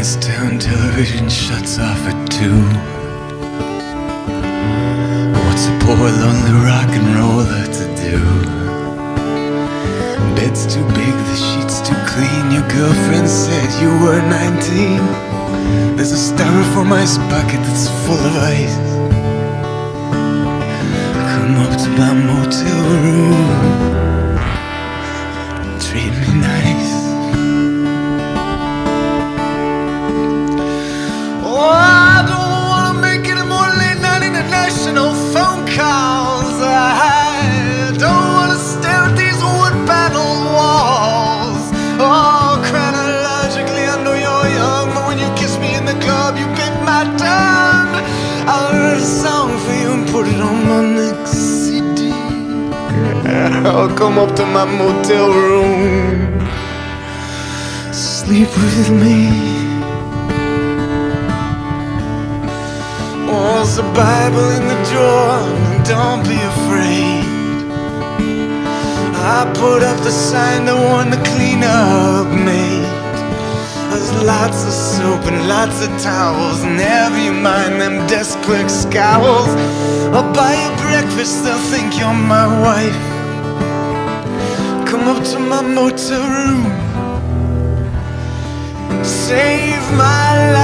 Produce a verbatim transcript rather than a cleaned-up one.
lights down, television shuts off at two. What's a poor lonely rock and roller to do? Bed's too big, the sheets too clean. Your girlfriend said you were nineteen. There's a styrofoam ice bucket that's full of ice. Come up to my motel room, treat me nice. Oh, I don't wanna make any more late night international phone calls. I don't wanna stare at these wood panel walls. Oh, chronologically I know you're young, but when you kiss me in the club you bit my tongue. I'll write a song for you and put it on my next C D. I'll come up to my motel room, sleep with me. Oh, there's a Bible in the drawer, don't be afraid. I put up the sign that warned the cleanup maid. There's lots of soap and lots of towels. Never you mind them desk clerk scowls. I'll buy you breakfast, they'll think you're my wife. Come up to my motel room, save my life.